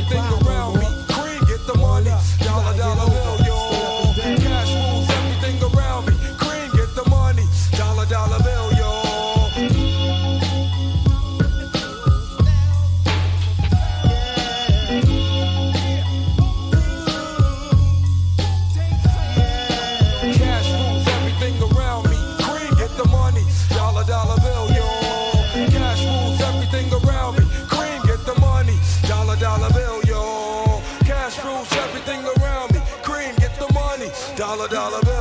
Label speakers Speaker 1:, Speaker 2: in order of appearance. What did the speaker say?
Speaker 1: everything around me. Cream, get the money. Dollar, dollar bill, yo. Cash rules everything around me. Cream, get the money. Dollar, dollar bill, yo. Cash rules everything around me. Cream, get the money. Dollar, dollar bill, yo. Cash rules everything around me. Cream, get the money. Dollar, dollar bill, yo. Cash rules everything around me. Cream, get the money. Dollar, dollar bill.